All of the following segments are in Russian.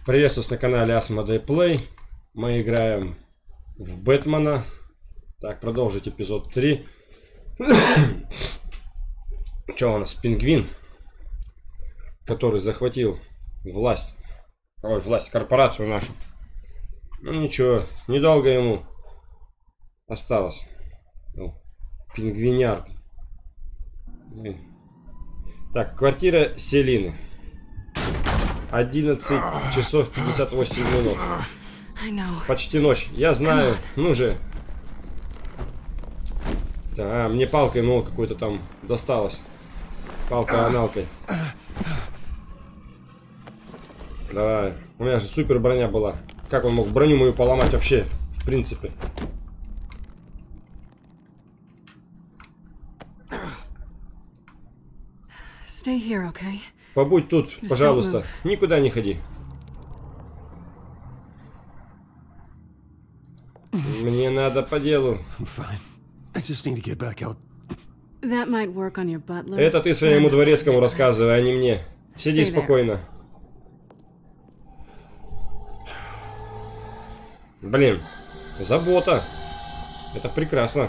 Приветствую вас на канале Asmodee Play. Мы играем в Бэтмена. Так, продолжить эпизод 3. Что у нас? Пингвин, который захватил власть. Ой, власть, корпорацию нашу. Ну ничего, недолго ему осталось. Пингвиняр. Так, квартира Селины. 11 часов 58 минут. Почти ночь. Я знаю. Ну же. Да, мне палкой, ну, какой-то там досталось. Палкой-аналкой. Давай. У меня же супер броня была. Как он мог броню мою поломать вообще? В принципе. Stay here, okay? Побудь тут, пожалуйста. Никуда не ходи. Мне надо по делу. Это ты своему дворецкому рассказывай, а не мне. Сиди спокойно. Блин, забота. Это прекрасно.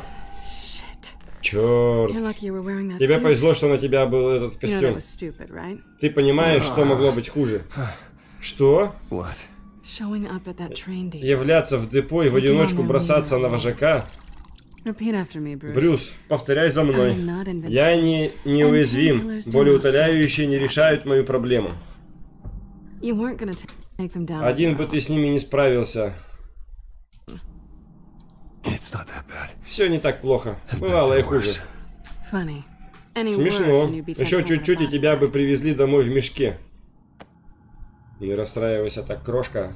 Черт. Тебе повезло, что на тебя был этот костюм. Ты понимаешь, что могло быть хуже? Что? Являться в депо и в одиночку бросаться на вожака? Брюс, повторяй за мной. Я не неуязвим. Болеутоляющие не решают мою проблему. Один бы ты с ними не справился. Все не так плохо. Бывало и хуже. Смешно. Еще чуть-чуть, и тебя бы привезли домой в мешке. Не расстраивайся так, крошка.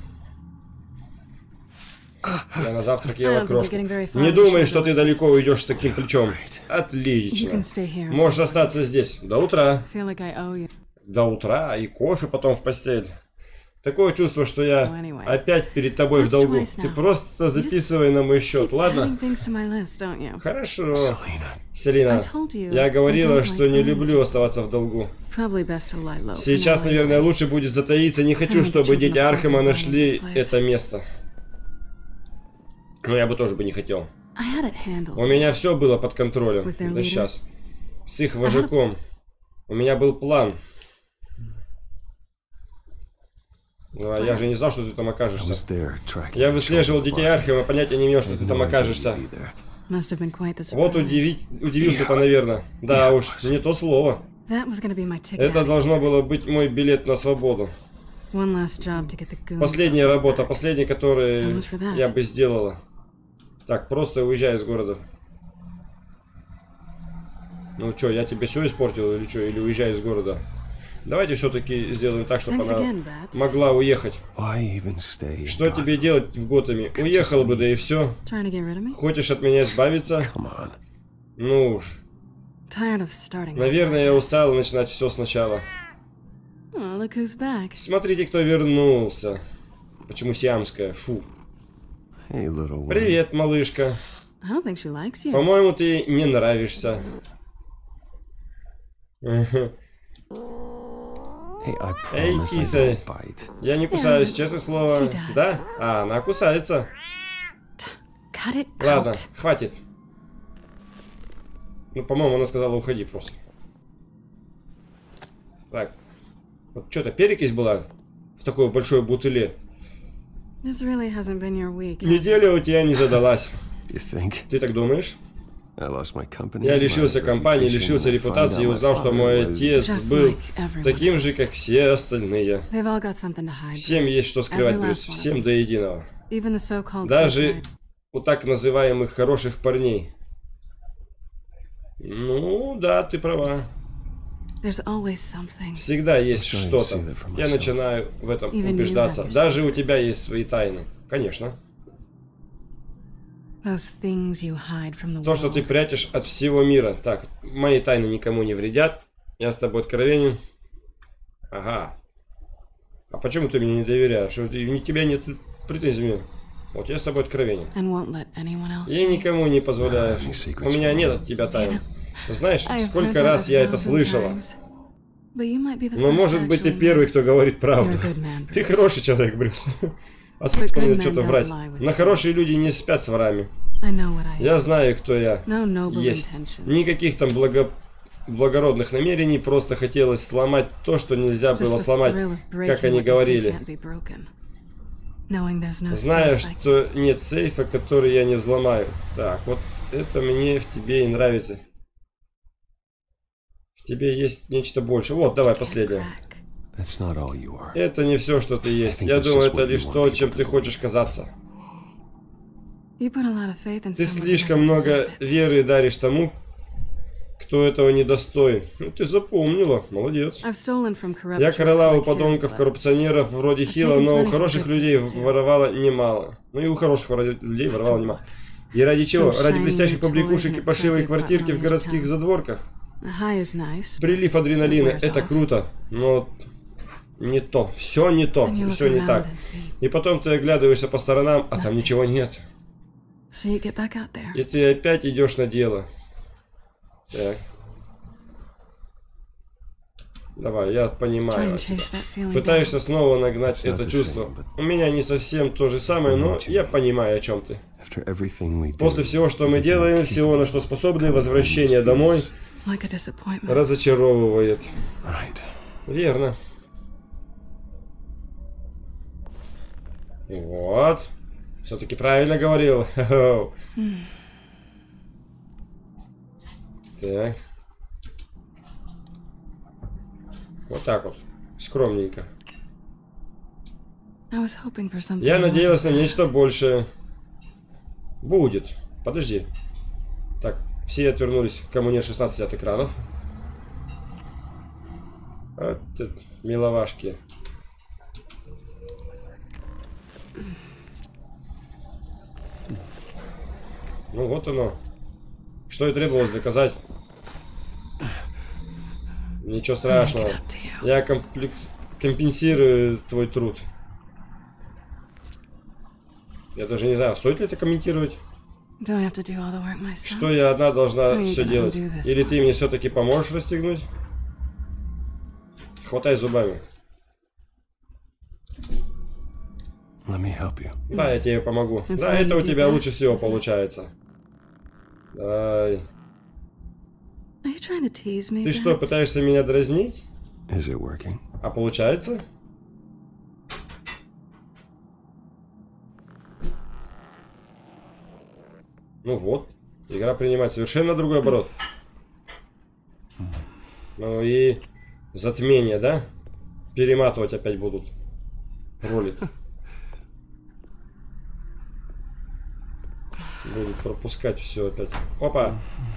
Я на завтрак ела крошку. Не думай, что ты далеко уйдешь с таким плечом. Отлично. Можешь остаться здесь. До утра. До утра и кофе потом в постель. Такое чувство, что я опять перед тобой в долгу. Ты просто записывай на мой счет, ладно? Хорошо. Селина, я говорила, что не люблю оставаться в долгу. Сейчас, наверное, лучше будет затаиться. Не хочу, чтобы дети Архема нашли это место. Но я бы тоже не хотел. У меня все было под контролем. Да сейчас. С их вожаком. У меня был план. Ну, я же не знал, что ты там окажешься. Я выслеживал детей Архема, понятия не имел, что ты там окажешься. Вот удивился-то, наверное. Да уж, не то слово. Это должно было быть мой билет на свободу. Последняя работа, последняя, которую я бы сделала. Так, просто уезжай из города. Ну что, я тебе все испортил или что? Или уезжай из города? Давайте все-таки сделаем так, чтобы она могла уехать. Что тебе делать в Готэме? Уехал бы, да и все. Хочешь от меня избавиться? Ну уж. Наверное, я устал начинать все сначала. Смотрите, кто вернулся. Почему сиамская? Фу. Привет, малышка. По-моему, ты не нравишься. Эй, киса, я не кусаюсь, честное слово. Да? А, она кусается. Ладно, хватит. Ну, по-моему, она сказала, уходи просто. Так. Вот что-то перекись была в такой большой бутыле. Неделя у тебя не задалась. Ты так думаешь? Я лишился компании, лишился репутации и узнал, что мой отец был таким же, как все остальные. Всем есть что скрывать, Брюс, всем до единого. Даже у так называемых хороших парней. Ну, да, ты права. Всегда есть что-то. Я начинаю в этом убеждаться. Даже у тебя есть свои тайны. Конечно. То, что ты прячешь от всего мира. Так, мои тайны никому не вредят. Я с тобой откровенен. Ага. А почему ты мне не доверяешь? У тебя нет претензий. Вот я с тобой откровенен. Я никому не позволяю. У меня нет от тебя тайн. Знаешь, сколько раз я это слышала. Но может быть ты первый, кто говорит правду. Ты хороший человек, Брюс. А смысл мне что-то врать? Но хорошие люди не спят с ворами. Я знаю, кто я есть. Никаких там благородных намерений, просто хотелось сломать то, что нельзя было сломать, как они говорили. Зная, что нет сейфа, который я не взломаю. Так, вот это мне в тебе и нравится. В тебе есть нечто больше. Вот, давай, последнее. Это не все, что ты есть. Я думаю, это лишь то, чем ты хочешь казаться. Ты слишком много веры даришь тому, кто этого не достоин. Ну, ты запомнила. Молодец. Я крала у подонков, коррупционеров вроде Хилла, но у хороших людей воровала немало. Ну и у хороших людей воровала немало. И ради чего? Ради блестящих побрякушек и пошивой квартирки в городских задворках? Прилив адреналина, это круто, но не то. Все не то. Все не так. И потом ты оглядываешься по сторонам, а там ничего нет. И ты опять идешь на дело. Так. Давай, я понимаю. Пытаешься снова нагнать это чувство. У меня не совсем то же самое, но я понимаю, о чем ты. После всего, что мы делаем, всего, на что способны, возвращение домой разочаровывает. Верно. Вот. Все-таки правильно говорил. Так. Вот так вот. Скромненько. Я надеялась на нечто большее. Будет. Подожди. Так, все отвернулись. Кому нет 16 от экранов. Вот это миловашки. Ну вот оно. Что и требовалось доказать. Ничего страшного. Я компенсирую твой труд. Я даже не знаю, стоит ли это комментировать. Что я одна должна все делать? Или ты мне все-таки поможешь расстегнуть? Хватай зубами. Да, я тебе помогу. Да, это у тебя лучше всего получается. Давай. Ты что, пытаешься меня дразнить? А получается? Ну вот, игра принимает совершенно другой оборот. Ну и затмение, да? Перематывать опять будут ролики. Будут пропускать все опять. Опа!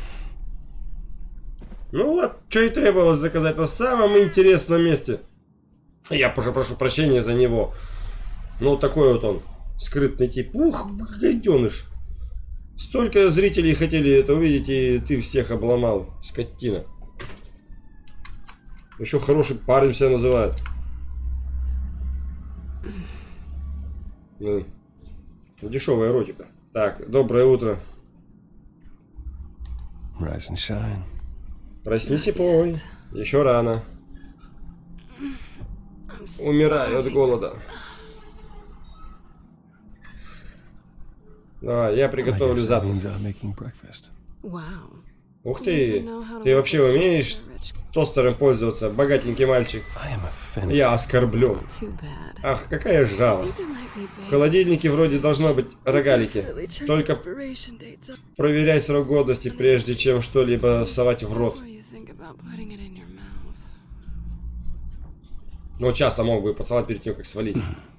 Ну вот, что и требовалось доказать на самом интересном месте. Я прошу прощения за него. Ну, такой вот он, скрытный тип. Ух, гаденыш. Столько зрителей хотели это увидеть, и ты всех обломал, скотина. Еще хороший парень себя называет. Ну, дешевая эротика. Так, доброе утро. Rise and shine. Проснись и пой. Еще рано. Умираю от голода. Давай, я приготовлю завтрак. Ух ты! Ты вообще умеешь тостером пользоваться, богатенький мальчик? Я оскорблен. Ах, какая жалость. В холодильнике вроде должно быть рогалики. Только проверяй срок годности, прежде чем что-либо совать в рот. Ну, часто мог бы поцеловать перед тем, как свалить.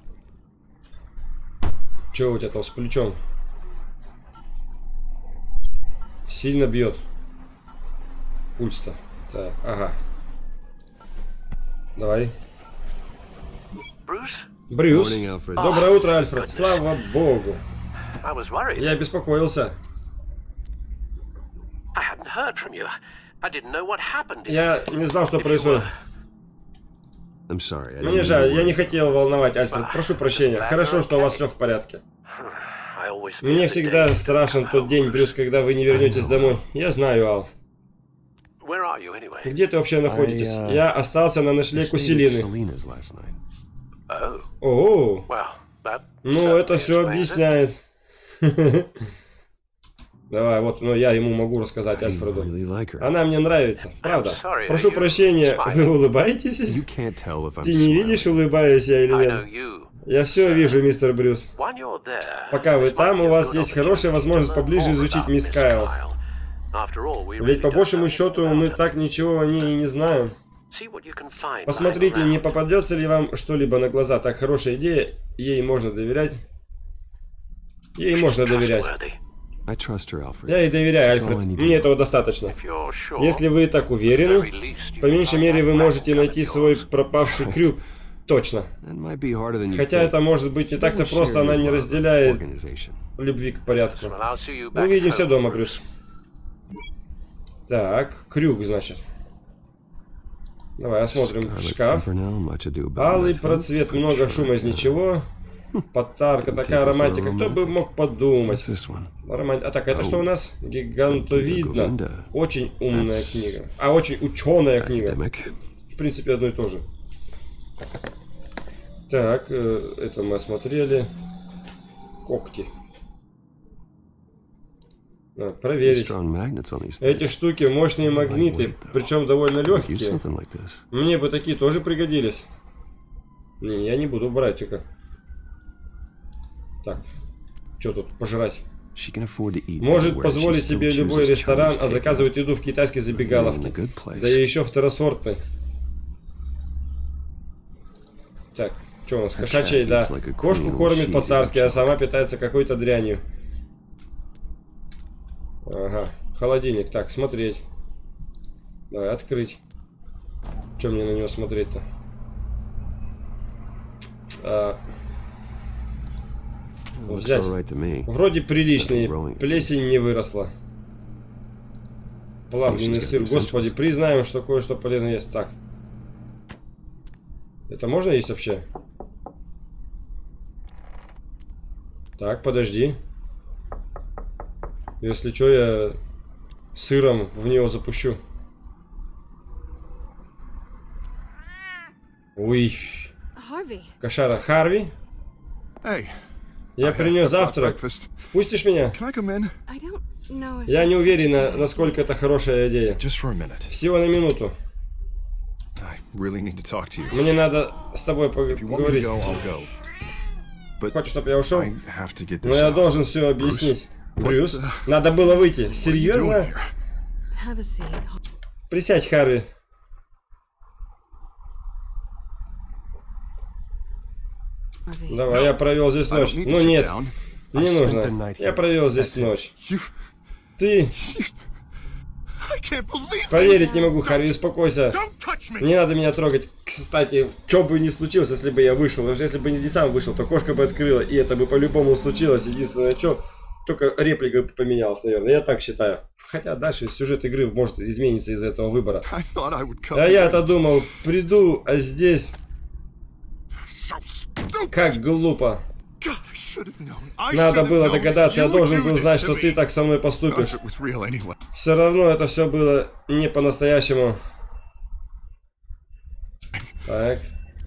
Че у тебя там с плечом? Сильно бьет. Пульс-то. Так, ага. Давай. Брюс. Доброе утро, Альфред. Слава богу. Я беспокоился. Я не знал, что происходит. Мне жаль, я не хотел волновать, Альфред. Прошу прощения. Хорошо, что у вас все в порядке. Мне всегда страшен тот день, Брюс, когда вы не вернетесь домой. Я знаю, Ал. Где ты вообще находитесь? Я остался на ночлег у Селины. О, ну это все объясняет. Давай, вот, но я ему могу рассказать Альфреду. Она мне нравится, правда. Прошу прощения, вы улыбаетесь? Ты не видишь, улыбаюсь я или нет? Я все вижу, мистер Брюс. Пока вы там, у вас есть хорошая возможность поближе изучить мисс Кайл. Ведь по большему счету мы так ничего о ней и не знаем. Посмотрите, не попадется ли вам что-либо на глаза. Так, хорошая идея, ей можно доверять. Ей можно доверять. Я ей доверяю, Альфред. Мне этого достаточно. Если вы так уверены, по меньшей мере вы можете найти свой пропавший крюк. Точно. Хотя это может быть не так-то просто, она не разделяет любви к порядку. Увидимся дома, Брюс. Так, крюк, значит. Давай осмотрим шкаф. Алый процвет, много шума из ничего. Потарка, такая романтика. Кто бы мог подумать? А так, это что у нас? Гигантовидно. Очень умная книга. А, очень ученая книга. В принципе, одно и то же. Так, это мы осмотрели. Когти. Проверить. Эти штуки мощные магниты, причем довольно легкие. Мне бы такие тоже пригодились. Не, я не буду брать только. Так, что тут пожрать? Может позволить себе любой ресторан, а заказывать еду в китайской забегаловке. Да и еще второсортной. Так, что у нас? Кошачья еда. Кошку кормит по-царски, а сама питается какой-то дрянью. Ага, холодильник. Так, смотреть. Давай, открыть. Что мне на него смотреть-то? Взять. Вроде приличный. Плесень не выросла. Плавленый сыр. Господи, признаем, что кое-что полезно есть. Так. Это можно есть вообще? Так, подожди. Если что, я сыром в него запущу. Ой. Кошара. Харви? Я принес завтрак. Впустишь меня? Я не уверена, насколько это хорошая идея. Всего на минуту. Мне надо с тобой поговорить. Хочешь, чтобы я ушел? Но я должен все объяснить. Брюс, надо было выйти. Серьезно? Присядь, Харви. Давай, я провел здесь ночь. Ну нет, не нужно. Я провел здесь ночь. Ты... Поверить не могу, Харви, успокойся. Не надо меня трогать. Кстати, что бы ни случилось, если бы я вышел. Потому что если бы не сам вышел, то кошка бы открыла. И это бы по-любому случилось. Единственное, что... Только реплика поменялась, наверное. Я так считаю. Хотя дальше сюжет игры может измениться из-за этого выбора. А я-то думал, приду, а здесь... Как глупо. Надо было догадаться, я должен был знать, что ты так со мной поступишь. Все равно это все было не по-настоящему. Так.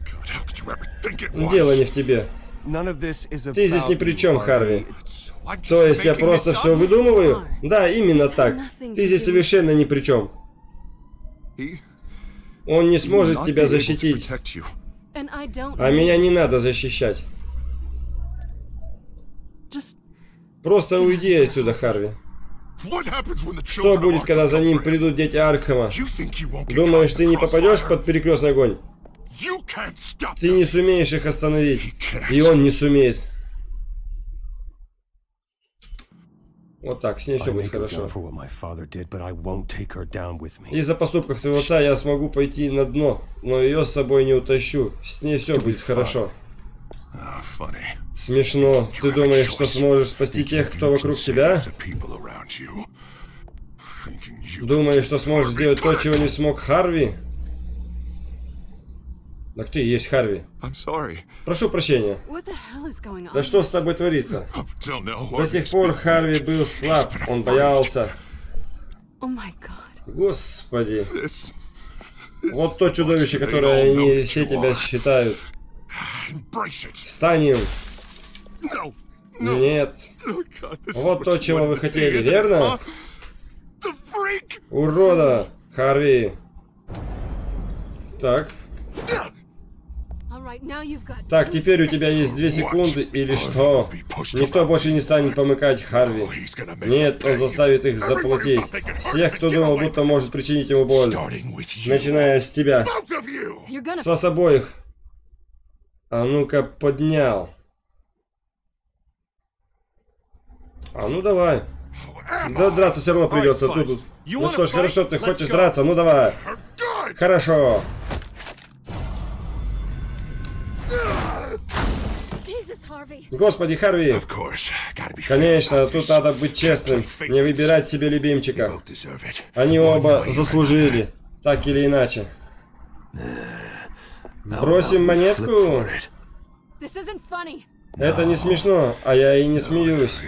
Дело не в тебе. Ты здесь ни при чем, Харви. То есть я просто все выдумываю? Да, именно так. Ты здесь совершенно ни при чем. Он не сможет тебя защитить. А меня не надо защищать. Просто уйди отсюда, Харви. Что будет, когда за ним придут дети Аркхема? Думаешь, ты не попадешь под перекрестный огонь? Ты не сумеешь их остановить. И он не сумеет. Вот так, с ней все будет хорошо. Из-за поступков твоего отца я смогу пойти на дно, но ее с собой не утащу. С ней все будет хорошо. Смешно. Ты думаешь, что сможешь спасти тех, кто вокруг тебя? Думаешь, что сможешь сделать то, чего не смог Харви? Так ты и есть Харви. Прошу прощения. Да что с тобой творится? До сих пор Харви был слаб, он боялся. Господи. Вот то чудовище, которое они все тебя считают. Стань им. Нет. Вот то, чего вы хотели, верно? Урода, Харви. Так. Так, теперь у тебя есть 2 секунды или что? Никто больше не станет помыкать Харви. Нет, он заставит их заплатить. Всех, кто думал, будто может причинить ему боль. Начиная с тебя. С вас обоих. А ну-ка, поднял. А ну давай. Да драться все равно придется. Тут. Ну что ж, хорошо, ты хочешь драться? Ну давай. Хорошо. Господи, Харви. Конечно, тут надо быть честным. Не выбирать себе любимчика. Они оба заслужили. Так или иначе. Бросим монетку? Это не смешно, а я и не смеюсь.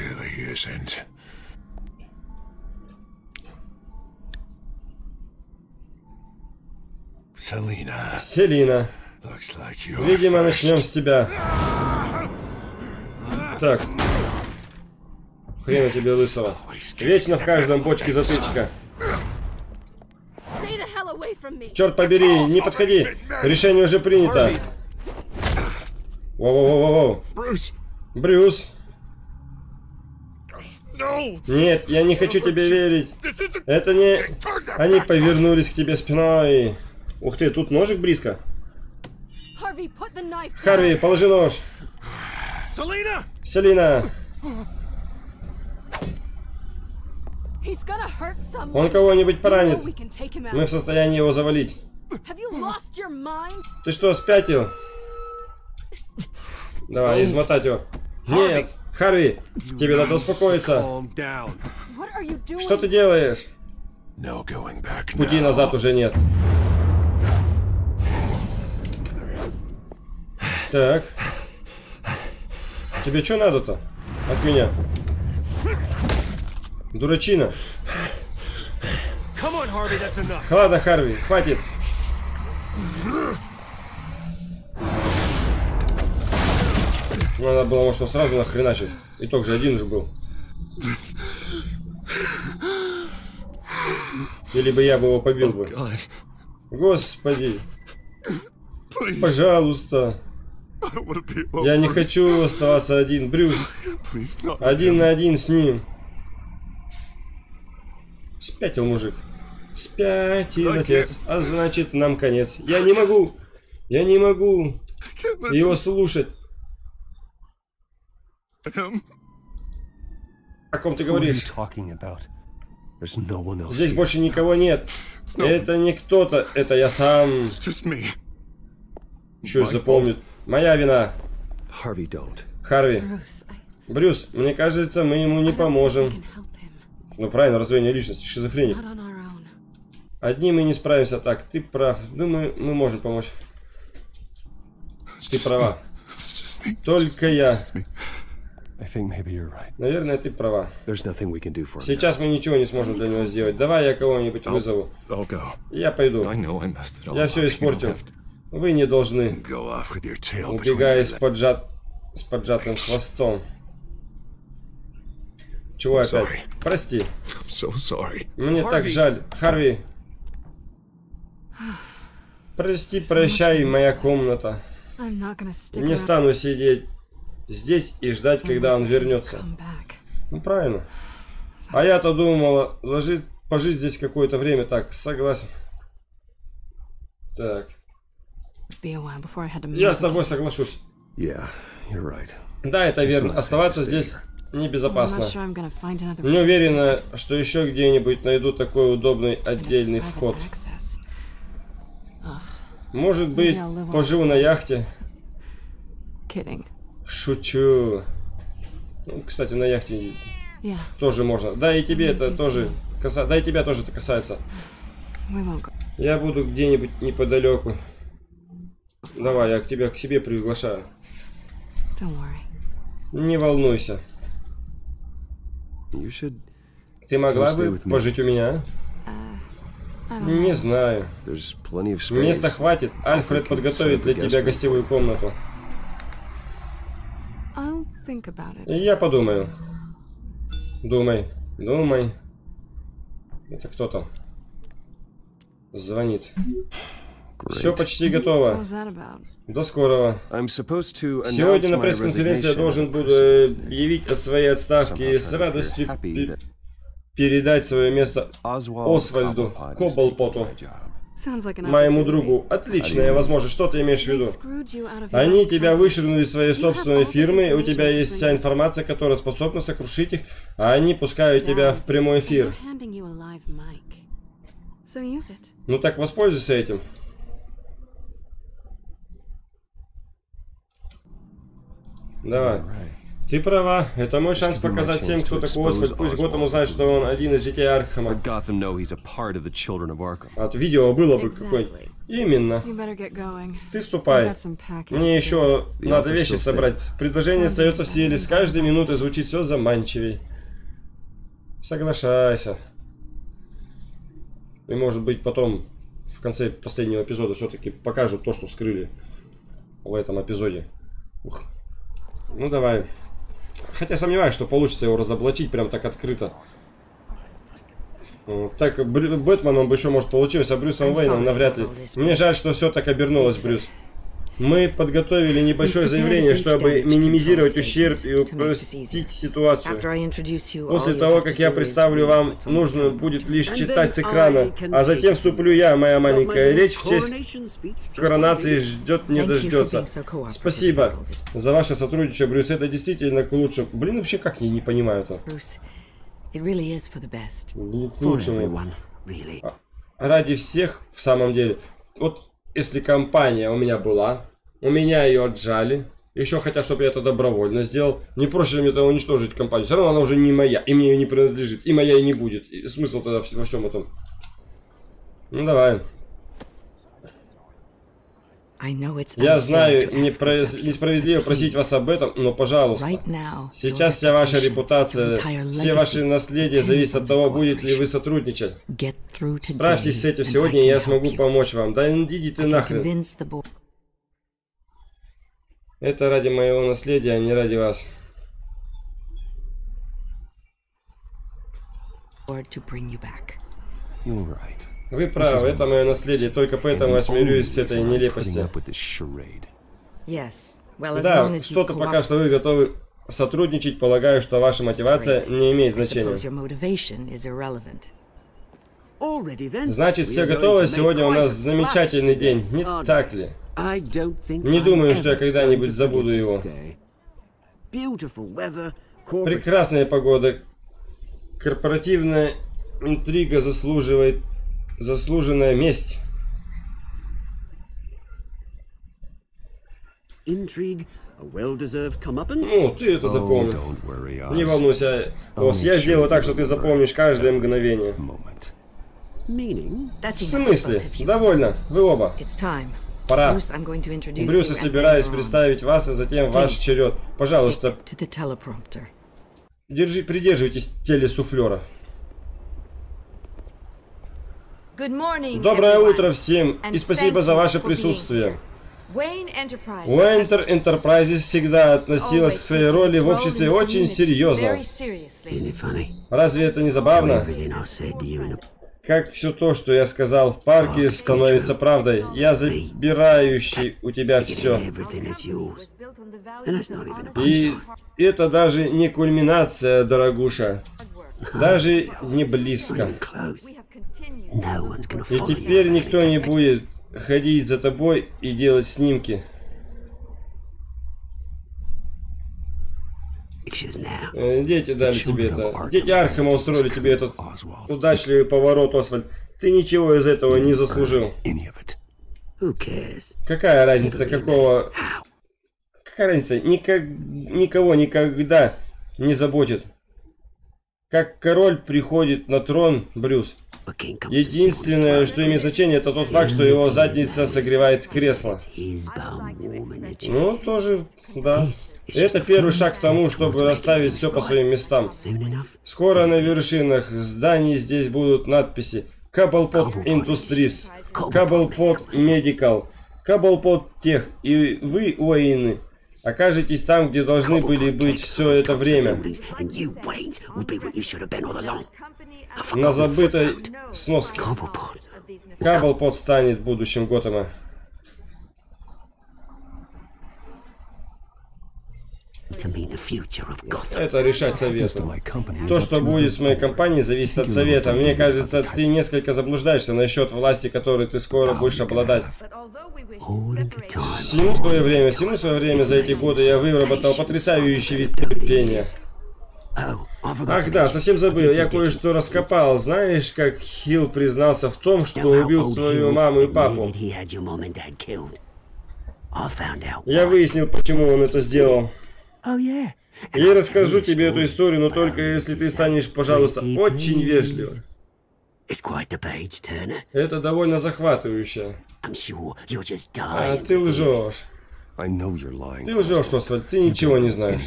Селина. Видимо, начнем с тебя. Так. Хрена тебе лысого. Вечно в каждом бочке затычка. Черт побери, не подходи. Решение уже принято. Воу-воу-воу-воу. Брюс. Нет, я не хочу тебе верить. Это не... Они повернулись к тебе спиной. Ух ты, тут ножик близко. Харви, положи нож. Селина. Он кого-нибудь поранит. Мы в состоянии его завалить. Ты что, спятил? Давай, измотать его. Нет, Харви, тебе надо успокоиться. Что ты делаешь? Пути назад уже нет. Так. Тебе что надо-то от меня? Дурачина. Ладно, Харви, хватит. Надо было, может, сразу нахреначить. Итог же один же был. Или бы я бы его побил бы. Господи. Пожалуйста. Я не хочу оставаться один. Брюс. 1 на 1 с ним. Спятил мужик. Спятил отец. А значит, нам конец. Я не могу. Я не могу его слушать. О ком ты говоришь? Здесь больше никого нет. Это не кто-то, это я сам. Еще запомнит. Моя вина. Харви. Брюс, мне кажется, мы ему не поможем. Ну правильно, раздвоение личности, шизофреник. Одни мы не справимся. Так, ты прав. Думаю, мы можем помочь. Ты права. Только я. Наверное, ты права. Сейчас мы ничего не сможем для него сделать. Давай я кого-нибудь вызову. Я пойду. Я все испортил. Вы не должны. Убегая с поджатым хвостом. Чего опять? Прости. Мне так жаль. Харви. Прости, прощай, моя комната. Не стану сидеть здесь и ждать, когда он вернется. Ну правильно. А я-то думала, пожить здесь какое-то время. Так, согласен. Так. Я с тобой соглашусь. Да, это верно. Оставаться здесь небезопасно. Не уверена, что еще где-нибудь найду такой удобный отдельный вход. Может быть, поживу на яхте. Шучу. Ну, кстати, на яхте тоже можно. Да, и тебе это тоже касается. Да, и тебя тоже это касается. Я буду где-нибудь неподалеку. Давай, я тебя к себе приглашаю. Не волнуйся. Ты могла бы пожить у меня? Не знаю. Места хватит. Альфред подготовит для тебя гостевую комнату. Я подумаю. Думай. Это кто там? Звонит. Все почти готово. До скорого. Сегодня на пресс-конференции я должен буду объявить о своей отставке и с радостью передать свое место Освальду Кобблпоту, моему другу. Отличная возможность. Что ты имеешь в виду? Они тебя вышвырнули из своей собственной фирмы, у тебя есть вся информация, которая способна сокрушить их, а они пускают тебя в прямой эфир. Ну так воспользуйся этим. Давай. Ты права. Это мой шанс показать всем, кто такой Освальд. Пусть Готэм узнает, что он один из детей Аркхема. От видео было бы какой-нибудь. Именно. Ты ступай. Мне еще надо вещи собрать. Предложение остается в силе. С каждой минутой звучит все заманчивей. Соглашайся. И может быть потом, в конце последнего эпизода, все-таки покажут то, что скрыли в этом эпизоде. Ух. Ну давай. Хотя сомневаюсь, что получится его разоблачить прям так открыто. Так, Бэтменом бы еще, может, получилось, а Брюсом Уэйном навряд ли. Мне жаль, что все так обернулось, Брюс. Мы подготовили небольшое заявление, чтобы минимизировать ущерб и упростить ситуацию. После того, как я представлю вам, нужно будет лишь читать с экрана, а затем вступлю я, моя маленькая речь в честь коронации ждет не дождется. Спасибо за ваше сотрудничество, Брюс, это действительно к лучшему. Блин, вообще как я не понимаю это. К лучшему. Ради всех, в самом деле. Вот если компания у меня была, у меня ее отжали, еще хотят, чтобы я это добровольно сделал, не проще ли мне тогда уничтожить компанию? Все равно она уже не моя, и мне ее не принадлежит, и моя и не будет. И смысл тогда во всем этом? Ну давай. Я знаю, несправедливо просить вас об этом, но пожалуйста. Сейчас вся ваша репутация, все ваши наследия зависят от того, будет ли вы сотрудничать. Справьтесь с этим сегодня, и я смогу помочь вам. Да иди ты нахрен. Это ради моего наследия, а не ради вас. Вы правы, это мое наследие, только поэтому я смирюсь с этой нелепостью. Да, что-то пока что вы готовы сотрудничать, полагаю, что ваша мотивация не имеет значения. Значит, все готово, сегодня у нас замечательный день, не так ли? Не думаю, что я когда-нибудь забуду его. Прекрасная погода, корпоративная интрига заслуживает заслуженная месть. Ну, ты это запомни. Не волнуйся, Ос, я сделаю так, что ты запомнишь каждое мгновение. В смысле? Довольно, вы оба. Пора. Брюс, я собираюсь представить вас, а затем ваш черед. Пожалуйста, придерживайтесь телесуфлера. Доброе утро всем, и спасибо за ваше присутствие. Уэйнтер Enterprises всегда относилась к своей роли в обществе очень серьезно. Разве это не забавно? Как все то, что я сказал в парке, становится правдой. Я забирающий у тебя все. И это даже не кульминация, дорогуша. Даже не близко. И теперь никто не будет ходить за тобой и делать снимки. Дети дали тебе это. Дети Аркхема устроили тебе этот удачливый поворот, Освальд. Ты ничего из этого не заслужил. Какая разница, какого... Какая разница? Никого никогда не заботит. Как король приходит на трон, Брюс. Единственное, что имеет значение, это тот факт, что его задница согревает кресло. Ну, тоже, да. Это первый шаг к тому, чтобы расставить все по своим местам. Скоро на вершинах зданий здесь будут надписи. Cobblepot Industries, Cobblepot Medical, Cobblepot Tech. И вы, Уэйны, окажетесь там, где должны были быть все это время. На забытой сноске. Cobblepot станет будущим Готэма. Это решать совету. То, что будет с моей компанией, зависит от совета. Мне кажется, ты несколько заблуждаешься насчет власти, которой ты скоро будешь обладать. Всему свое время за эти годы я выработал потрясающий вид терпения. Ах да, совсем забыл, я кое-что раскопал. Знаешь, как Хилл признался в том, что убил твою маму и папу? Я выяснил, почему он это сделал. Я расскажу тебе эту историю, но только если ты станешь, пожалуйста, очень вежливым. Это довольно захватывающе. А ты лжешь. Ты лжешь, Освальд, ты ничего не знаешь.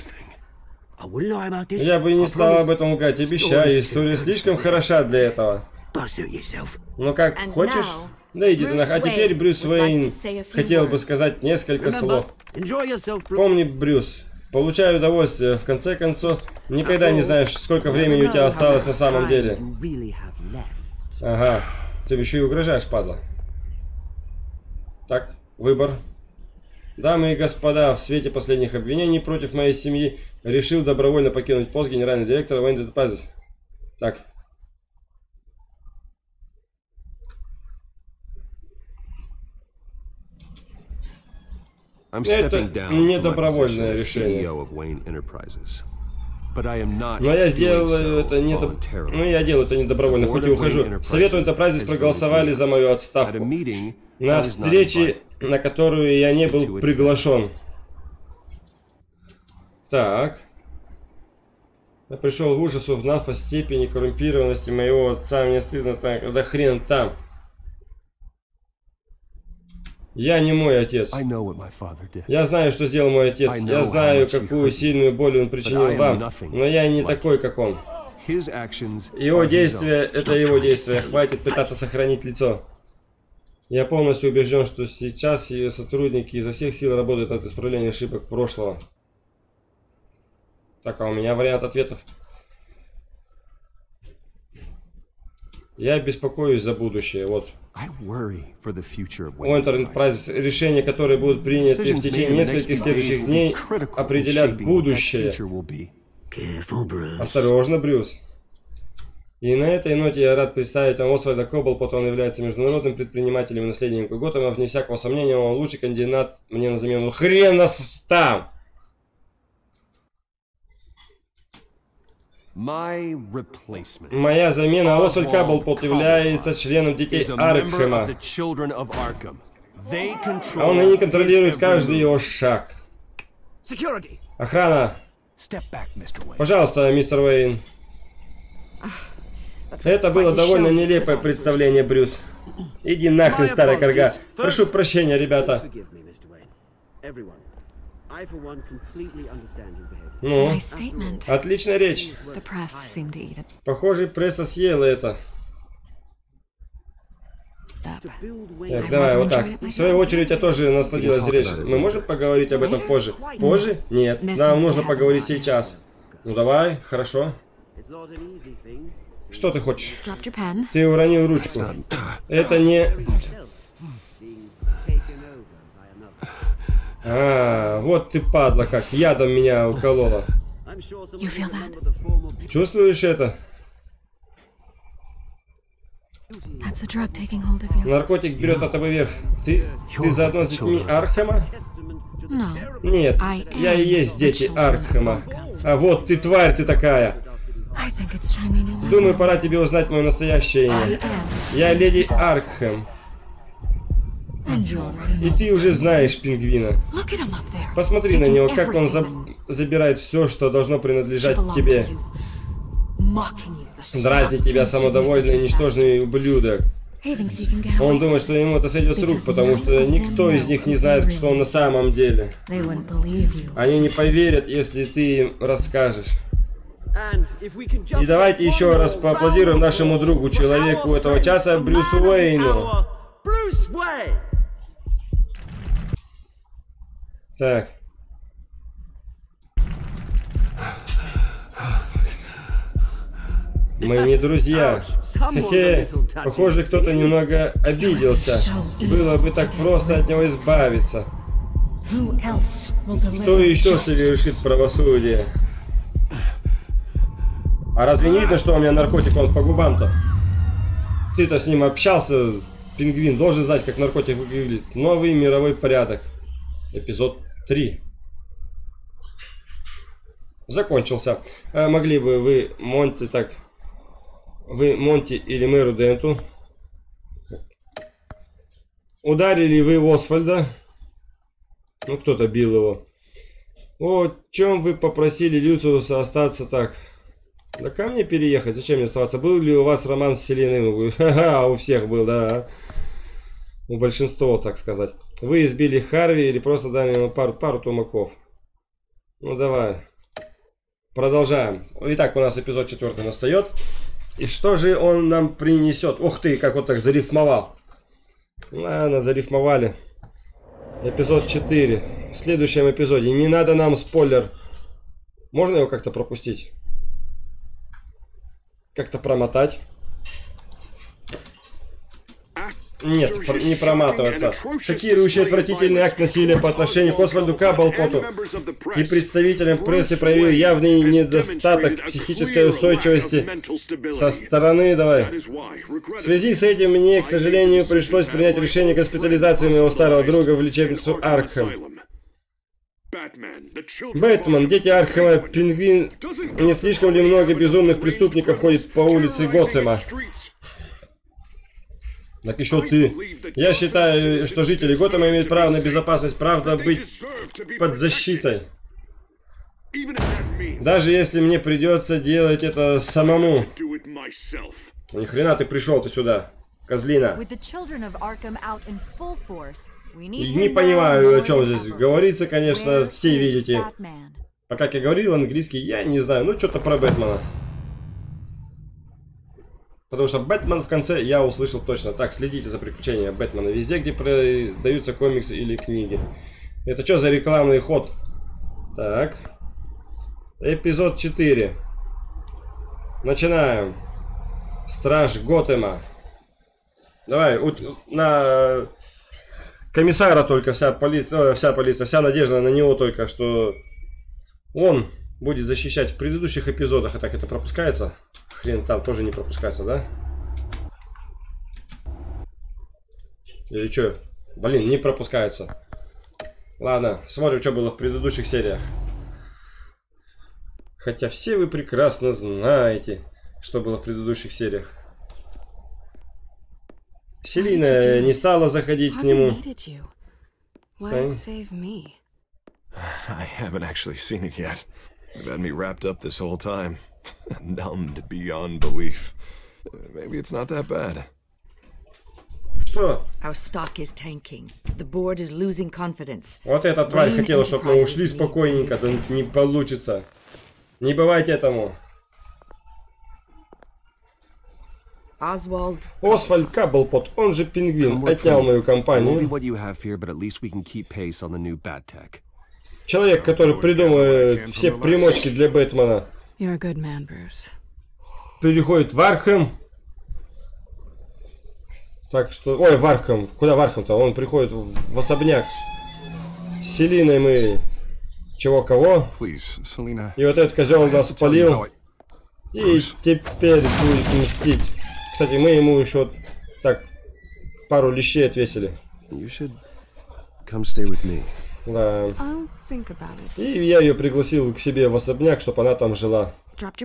Я бы не стал об этом лгать, обещаю, история слишком хороша для этого. Ну как, хочешь? Да иди ты нахуй. А теперь Брюс Уэйн хотел бы сказать несколько слов. Помни, Брюс, получай удовольствие. В конце концов, никогда не знаешь, сколько времени у тебя осталось на самом деле. Ага, ты еще и угрожаешь, падла. Так, выбор. Дамы и господа, в свете последних обвинений против моей семьи решил добровольно покинуть пост генерального директора Wayne Enterprises. Так. Это не добровольное решение. Но я сделаю это не я делаю это не добровольно, хоть и ухожу. Совет Enterprises проголосовали за мою отставку. На встрече, на которую я не был приглашен. Так. Я пришел в ужас, узнав о степени коррумпированности моего отца. Мне стыдно так. Да хрен там. Я не мой отец. Я знаю, что сделал мой отец. Я знаю, какую сильную боль он причинил вам. Но я не такой, как он. Его действия — это его действия. Хватит пытаться сохранить лицо. Я полностью убежден, что сейчас ее сотрудники изо всех сил работают над исправлением ошибок прошлого. Так, а у меня вариант ответов. Я беспокоюсь за будущее. Вот. Enterprises, решения, которые будут приняты в течение нескольких следующих дней, определят будущее. Осторожно, Брюс. И на этой ноте я рад представить вам Освальда Кобблпота. Он является международным предпринимателем и наследником Готэма. Вне всякого сомнения, он лучший кандидат мне на замену. Хрен нас там! Моя замена. Освальд Кобблпот является членом детей Аркхема. А он и не контролирует каждый его шаг. Охрана! Пожалуйста, мистер Уэйн. Это было довольно нелепое представление, Брюс. Иди нахрен, старая корга. Прошу прощения, ребята. Ну, отличная речь. Похоже, пресса съела это. Так, давай, вот так. В свою очередь, я тоже насладилась речью. Мы можем поговорить об этом позже? Позже? Нет, нам нужно поговорить сейчас. Ну давай, хорошо. Что ты хочешь? Ты уронил ручку. Это не... А, вот ты падла как. Ядом меня уколола. Чувствуешь это? Наркотик берет от тобой верх. Ты заодно с детьми Аркхема? Нет, я и есть дети Аркхема. А вот ты, тварь ты такая. Думаю, пора тебе узнать мое настоящее имя. Я леди Аркхэм. И ты уже знаешь пингвина. Посмотри на него, как он забирает все, что должно принадлежать тебе. Дразнит тебя самодовольный и ничтожный ублюдок. Он думает, что ему это сойдет с рук, потому что никто из них не знает, что он на самом деле. Они не поверят, если ты им расскажешь. И давайте еще раз поаплодируем нашему другу, человеку этого часа, Брюсу Уэйну. Так. Мы не друзья. Хе-хе. Похоже, кто-то немного обиделся. Было бы так просто от него избавиться. Кто еще совершит правосудие? А разве не видно, что у меня наркотик, он по губам-то? Ты-то с ним общался, пингвин, должен знать, как наркотик выглядит. Новый мировой порядок. Эпизод 3. Закончился. Могли бы вы, Монти, так... Вы, Монти или мэру Денту, ударили вы Освальда? Ну, кто-то бил его. О чем вы попросили Люциуса остаться так? Да ко мне переехать, зачем мне оставаться? Был ли у вас роман с Селиной? Ха-ха, у всех был, да. У большинства, так сказать. Вы избили Харви или просто дали ему пару тумаков? Ну, давай. Продолжаем. Итак, у нас эпизод 4 настает. И что же он нам принесет? Ух ты, как он так зарифмовал. Ладно, зарифмовали. Эпизод 4. В следующем эпизоде. Не надо нам спойлер. Можно его как-то пропустить? Как-то промотать? Нет, не проматываться. Шокирующий отвратительный акт насилия по отношению к Освальду Каблпоту и представителям прессы проявил явный недостаток психической устойчивости со стороны. В связи с этим мне, к сожалению, пришлось принять решение госпитализации моего старого друга в лечебницу Аркхэм. Бэтмен, дети Аркхэма, пингвин. Не слишком ли много безумных преступников ходит по улице Готэма? Так еще ты. Я считаю, что жители Готэма имеют право на безопасность, правда, быть под защитой. Даже если мне придется делать это самому. Ни хрена ты пришел-то сюда, козлина. Не понимаю, о чем здесь говорится, конечно, все видите. А как я говорил, английский я не знаю, ну что-то про Бэтмена. Потому что Бэтмен в конце я услышал точно. Так, следите за приключениями Бэтмена везде, где продаются комиксы или книги. Это что за рекламный ход? Так. Эпизод 4. Начинаем. Страж Готэма. Давай, на комиссара только вся полиция, вся надежда на него только, что он будет защищать в предыдущих эпизодах. А так это пропускается? Хрен, там тоже не пропускается, да? Или что? Блин, не пропускается. Ладно, смотрим, что было в предыдущих сериях. Хотя все вы прекрасно знаете, что было в предыдущих сериях. Селина не стала заходить к нему. I haven't actually seen it yet. They've had me wrapped up this whole time. Numbed beyond belief. Maybe it's not that bad. Что? Our stock is tanking. The board is losing confidence. Вот эта тварь хотела, чтобы мы ушли спокойненько, да не получится. Не бывает этому. Освальд Каблпот, он же пингвин, отнял мою компанию. Человек, который придумывает все примочки для Бэтмена. Переходит в Аркхэм. Так что... Ой, в Аркхэм. Куда в Аркхэм-то? Он приходит в особняк. С Селиной мы... Чего-кого? И вот этот козел нас спалил. И теперь будет мстить. Кстати, мы ему еще так пару лещей отвесили. Да. И я ее пригласил к себе в особняк, чтобы она там жила.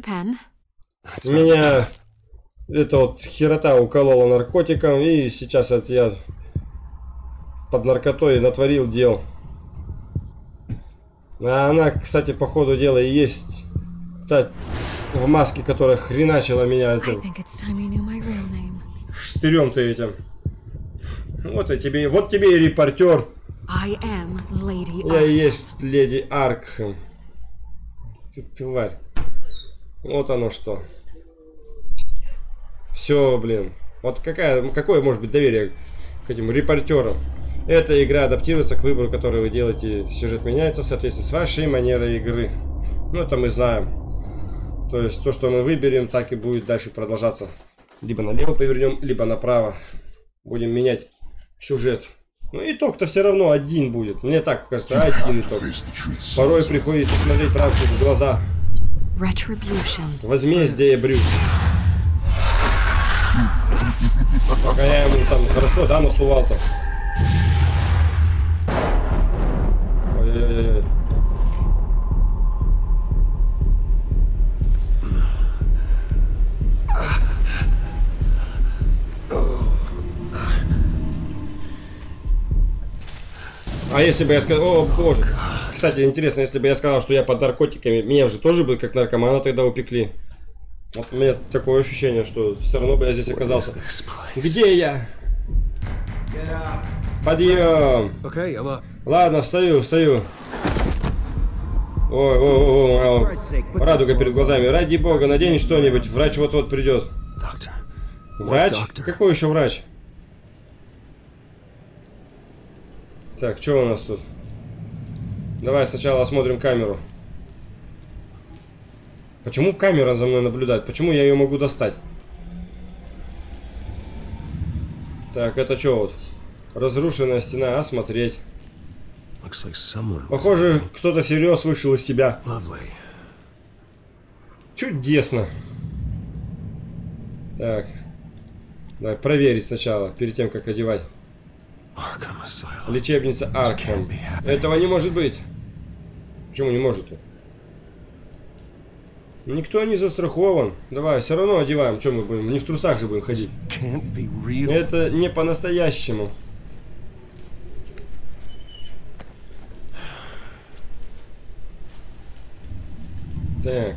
Меня эта вот херота уколола наркотиком, и сейчас это я под наркотой натворил дел. А она, кстати, по ходу дела и есть та в маске, которая хреначила меня этим штырем-то этим. Вот и тебе, вот тебе и репортер. Я и есть леди Аркхэм. Ты тварь. Вот оно что. Все, блин. Вот какое может быть доверие к этим репортерам? Эта игра адаптируется к выбору, который вы делаете. Сюжет меняется в соответствии с вашей манерой игры. Ну, это мы знаем. То есть, то, что мы выберем, так и будет дальше продолжаться. Либо налево повернем, либо направо. Будем менять сюжет. Ну, итог-то все равно один будет. Мне так кажется, один итог. Порой приходится смотреть правду в глаза. Возмездие Брюс. Пока я ему там хорошо, да, насувал-то. Ой-ой-ой. А если бы я сказал... О, боже. Кстати, интересно, если бы я сказал, что я под наркотиками, меня же тоже бы как наркомана тогда упекли. Вот у меня такое ощущение, что все равно бы я здесь оказался. Где я? Подъем! Ладно, встаю. Ой, радуга перед глазами. Ради бога, надень что-нибудь. Врач вот-вот придет. Врач? Какой еще врач? Так, что у нас тут? Давай сначала осмотрим камеру. Почему камера за мной наблюдает? Почему я ее могу достать? Так, это что вот? Разрушенная стена, осмотреть. Похоже, кто-то всерьез вышел из себя. Чудесно. Так. Давай проверить сначала, перед тем, как одевать. Лечебница Аркхем. Этого не может быть. Почему не может? Никто не застрахован. Давай, все равно одеваем. Что мы будем? Не в трусах же будем ходить. Это не по-настоящему. Так.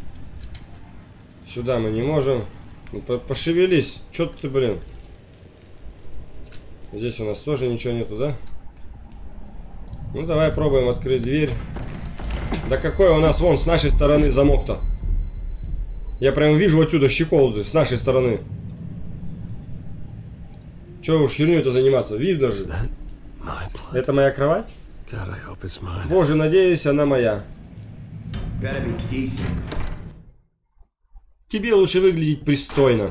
Сюда мы не можем. Ну, пошевелись. Чё ты, блин? Здесь у нас тоже ничего нету, да? Ну, давай пробуем открыть дверь. Да какой у нас вон с нашей стороны замок-то? Я прям вижу отсюда щеколды с нашей стороны. Чего уж херню-то заниматься? Видно же. Это моя кровать? Боже, надеюсь, она моя. Тебе лучше выглядеть пристойно.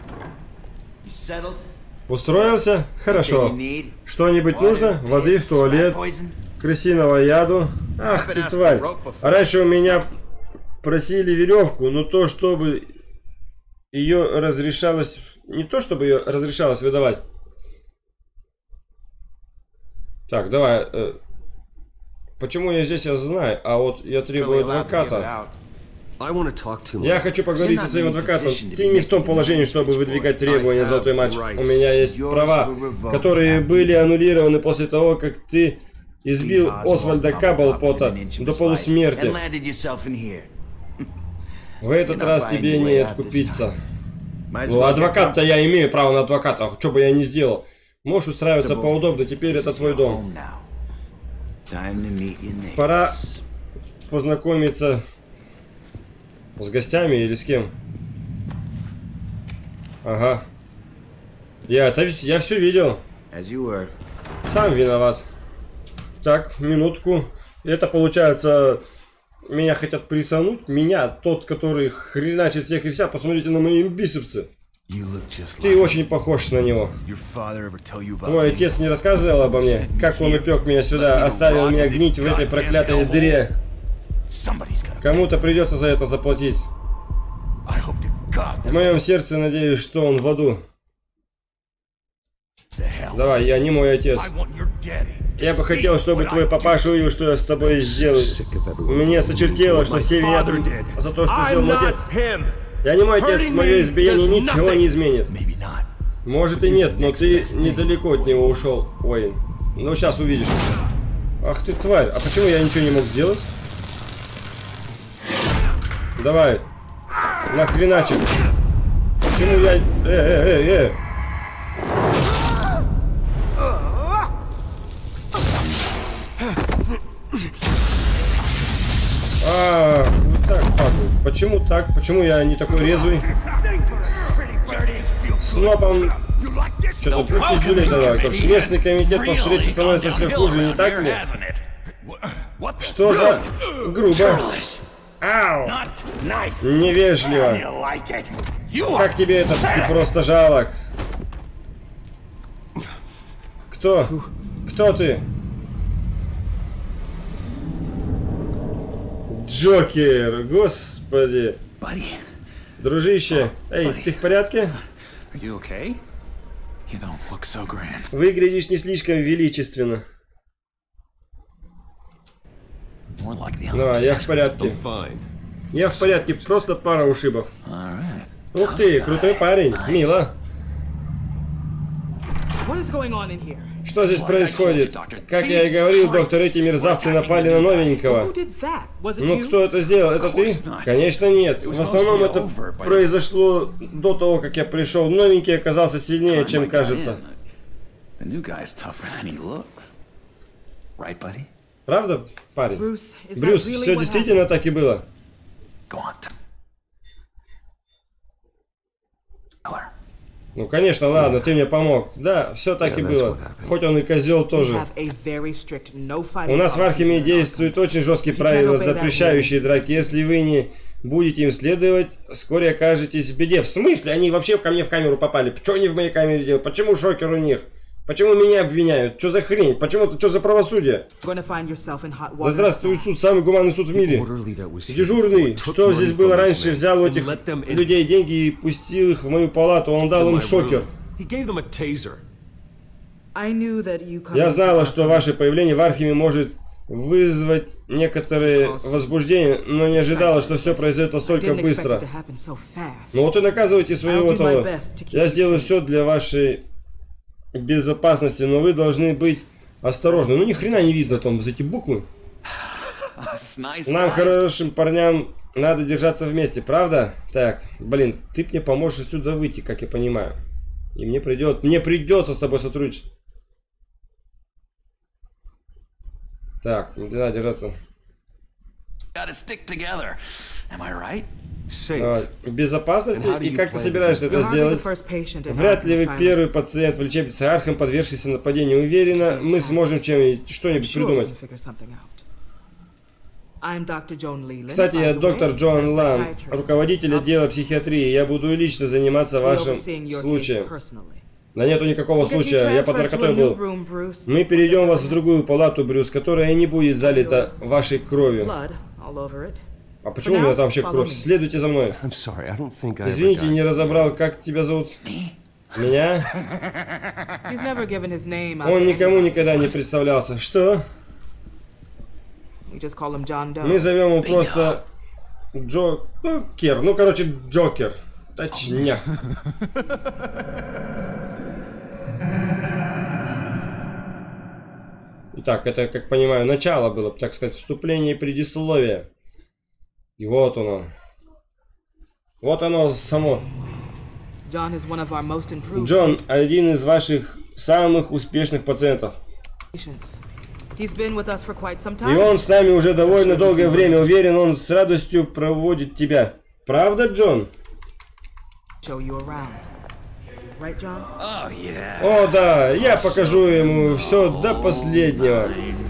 Устроился? Хорошо. Что-нибудь нужно? Воды в туалет? Крысиного яду? Ах ты тварь. А раньше у меня просили веревку, но то, чтобы ее разрешалось... Не то, чтобы ее разрешалось выдавать. Так, давай. Почему я здесь, я знаю, а вот я требую адвоката. Я хочу поговорить со своим адвокатом. Ты не в том положении, чтобы выдвигать требования, золотой матч. У меня есть права, которые были аннулированы после того, как ты избил Освальда Каблпота до полусмерти. В этот раз тебе не откупиться. Ну, адвокат-то я имею право на адвоката, что бы я ни сделал. Можешь устраиваться поудобнее, теперь это твой дом. Пора познакомиться с гостями или с кем? Ага. Я все видел. Сам виноват. Так, минутку. Это получается... Меня хотят присануть. Меня, тот, который хреначит всех и вся. Посмотрите на мои бицепсы. Ты очень похож на него. Твой отец не рассказывал обо мне? Как он упек меня сюда, оставил меня гнить в этой проклятой дыре. Кому-то придется за это заплатить. В моем сердце надеюсь, что он в аду. Давай, я не мой отец. Я бы хотел, чтобы твой папаша увидел, что я с тобой сделаю. Мне сочертело, что все винят за то, что сделал мой отец. Я не мой отец, мое избиение ничего не изменит. Может и нет, но ты недалеко от него ушел, Уэйн. Ну, сейчас увидишь. Ах ты тварь, а почему я ничего не мог сделать? Давай. Нахреначим. Почему я... Так, почему так? Почему я не такой резвый? Снопом... Что-то припиздили тогда. Местный комитет по встрече становится все хуже, не так ли? Что за... грубо. Ау! Невежливо. Как тебе это? Ты просто жалок. Кто? Кто ты? Джокер, господи. Дружище, эй, ты в порядке? Выглядишь не слишком величественно. Да, я в порядке. Я в порядке, просто пара ушибов. Ух ты, крутой парень, мило. Что здесь происходит? Как я и говорил, доктор, эти мерзавцы напали на новенького. Ну, кто это сделал? Это ты? Конечно, нет. В основном это произошло до того, как я пришел. Новенький оказался сильнее, чем кажется. Правда, парень? Брюс, все действительно так и было? Ну, конечно, ладно, ты мне помог. Да, все так и было. Хоть он и козел тоже. У нас в Археме действуют очень жесткие правила, запрещающие драки. Если вы не будете им следовать, вскоре окажетесь в беде. В смысле? Они вообще ко мне в камеру попали. Что они в моей камере делают? Почему шокер у них? Почему меня обвиняют? Что за хрень? Почему-то, что за правосудие? Да здравствует суд, самый гуманный суд в мире. Дежурный, что здесь было раньше, взял у этих людей деньги и пустил их в мою палату. Он дал им шокер. Я знала, что ваше появление в Археме может вызвать некоторые возбуждения, но не ожидала, что все произойдет настолько быстро. Ну вот и наказывайте своего того. Я сделаю все для вашей безопасности, но вы должны быть осторожны. Ну ни хрена не видно там за эти буквы. Нам, хорошим парням, надо держаться вместе, правда? Так, блин, ты мне поможешь отсюда выйти, как я понимаю. И мне придется с тобой сотрудничать. Так, надо держаться. В безопасности? И как ты собираешься это сделать? Вряд ли вы первый пациент в лечебнице Архем, подвергшийся нападению. Уверена, мы сможем что-нибудь придумать. Кстати, я доктор Джон Лан, руководитель отдела психиатрии. Я буду лично заниматься вашим случаем. Да нету никакого случая, я под наркотой был. Мы перейдем вас в другую палату, Брюс, которая не будет залита вашей кровью. А почему у меня там вообще кровь? Следуйте за мной. Извините, не разобрал, как тебя зовут? Меня? Он никому никогда не представлялся. Что? Мы зовем его просто Джокер. Ну, короче, Джокер. Точняк. Итак, это, как понимаю, начало было, так сказать, вступление и предисловие. И вот оно. Вот оно само. Джон один из ваших самых успешных пациентов. И он с нами уже довольно долгое время. Уверен, он с радостью проводит тебя. Правда, Джон? О, да, я покажу ему все до последнего.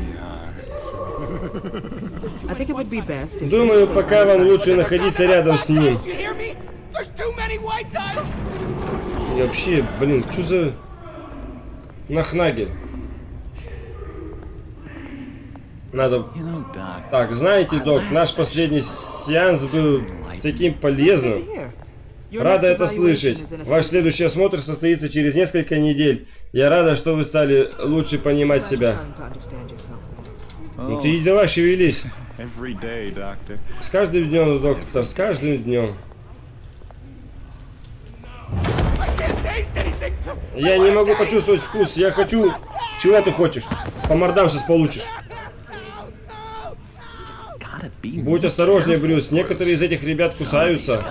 Думаю, пока вам лучше находиться рядом с ним. И вообще, блин, что за нахнаги? Надо... Так, знаете, док, наш последний сеанс был таким полезным. Рада это слышать. Ваш следующий осмотр состоится через несколько недель. Я рада, что вы стали лучше понимать себя. Ну ты давай шевелись. С каждым днем, доктор, с каждым днем. Я не могу почувствовать вкус. Я хочу... Чего ты хочешь? По мордам сейчас получишь. Будь осторожнее, Брюс. Некоторые из этих ребят кусаются.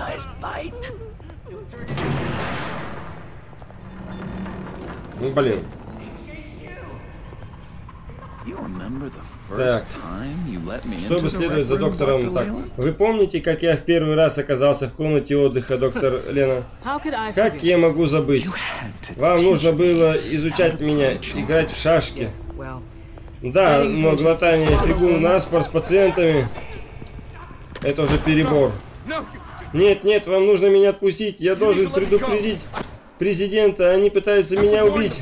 Ну, блин. Так. Чтобы следовать за доктором... Так. Вы помните, как я в первый раз оказался в комнате отдыха, доктор Лена? Как я могу забыть? Вам нужно было изучать меня, играть в шашки. Да, но глотание фигу наспор с пациентами... Это уже перебор. Нет, нет, вам нужно меня отпустить. Я должен предупредить президента. Они пытаются меня убить.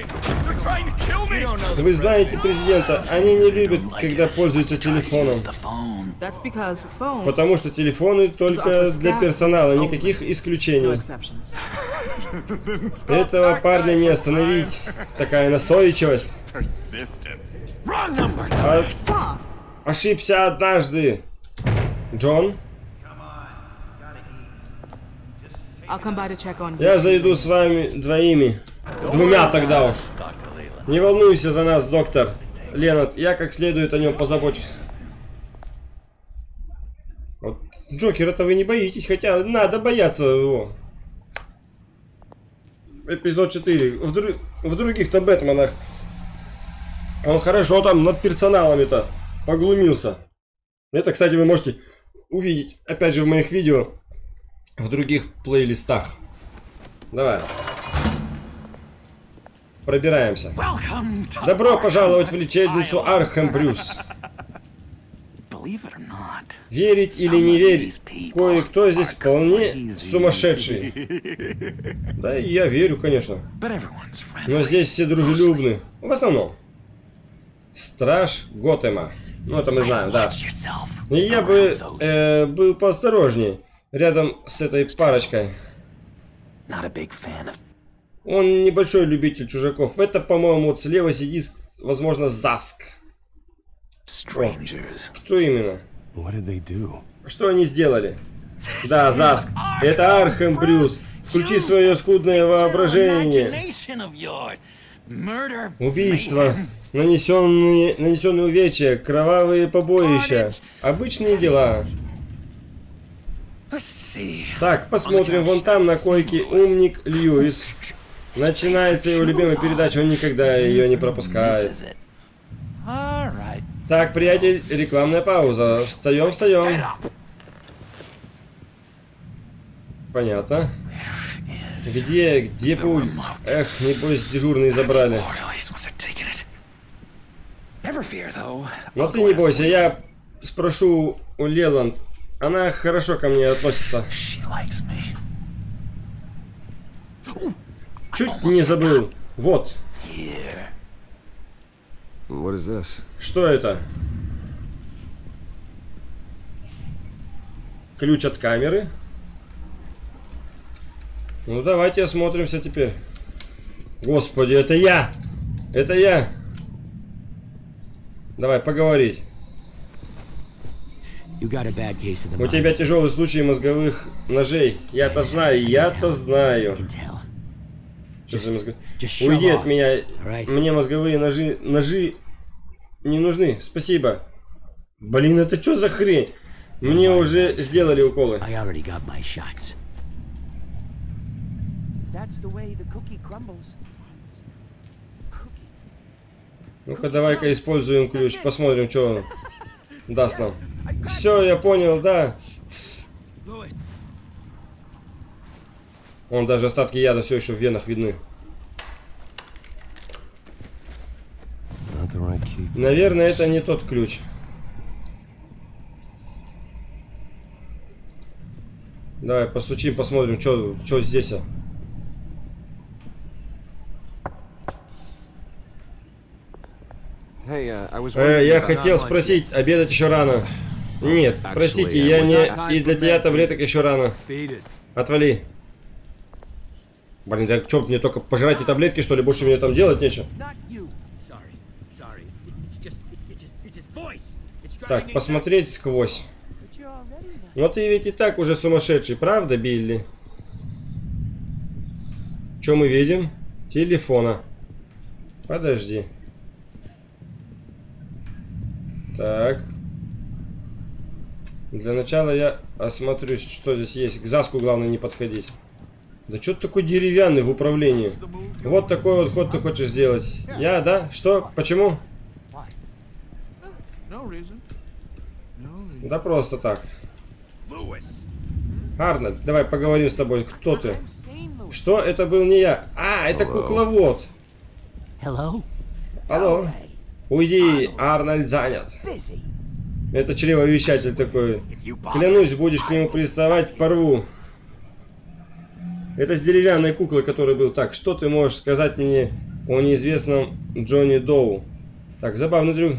Вы знаете президента. Они не любят, когда пользуются телефоном. Потому что телефоны только для персонала. Никаких исключений. Этого парня не остановить. Такая настойчивость. Ошибся однажды. Джон? Я зайду с вами двоими. Двумя тогда уж. Не волнуйся за нас, доктор Леннард. Я как следует о нем позабочусь. Вот. Джокера-то вы не боитесь, хотя надо бояться его. Эпизод 4. В других-то Бэтменах он хорошо там над персоналами-то поглумился. Это, кстати, вы можете увидеть, опять же, в моих видео, в других плейлистах. Давай. Пробираемся. Добро пожаловать в лечебницу Аркхэм Брюс. Верить или не верить, кое-кто здесь вполне сумасшедший. Да, и я верю, конечно. Но здесь все дружелюбны. В основном. Страж Готэма. Ну, это мы знаем, да. И я бы был поосторожнее рядом с этой парочкой. Он небольшой любитель чужаков. Это, по-моему, вот слева сидит, возможно, Заск. О, кто именно? Что они сделали? Да, Заск. Это Аркхэм Брюс. Включи свое скудное воображение. Убийство. Нанесенные увечья, кровавые побоища. Обычные дела. Так, посмотрим вон там на койке умник Льюис. Начинается его любимая передача, он никогда ее не пропускает. Так, приятель, рекламная пауза. Встаем, встаем. Понятно. Где пуль? Эх, небось дежурные забрали. Но ты не бойся, я спрошу у Леланд. Она хорошо ко мне относится. Чуть не забыл. Вот. Что это? Ключ от камеры. Ну давайте осмотримся теперь. Господи, это я! Это я! Давай поговорить. У тебя тяжелый случай мозговых ножей. Я-то знаю, я-то знаю. Что за мозг... Уйди от меня. Мне мозговые ножи не нужны. Спасибо. Блин, это что за хрень? Мне уже сделали уколы. Ну-ка, давай-ка используем ключ. Посмотрим, что он даст нам. Все, я понял, да. Вон даже остатки яда все еще в венах видны. Наверное, это не тот ключ. Давай постучим, посмотрим, что здесь. Я хотел спросить, обедать еще рано. Нет, простите, я не... И для тебя таблеток еще рано. Отвали. Блин, так что, мне только пожрать и таблетки, что ли? Больше мне там делать нечего. Так, посмотреть сквозь. Но ты ведь и так уже сумасшедший, правда, Билли? Что мы видим? Телефона. Подожди. Так. Для начала я осмотрюсь, что здесь есть. К Заску главное не подходить. Да что ты такой деревянный в управлении? Вот такой вот ход ты хочешь сделать. Я, да? Что? Почему? Да просто так. Арнольд, давай поговорим с тобой. Кто ты? Что? Это был не я. А, это кукловод. Алло. Уйди, Арнольд занят. Это чревовещатель такой. Клянусь, будешь к нему приставать, порву. Это с деревянной куклой, который был. Так, что ты можешь сказать мне о неизвестном Джонни Доу? Так, забавный трюк.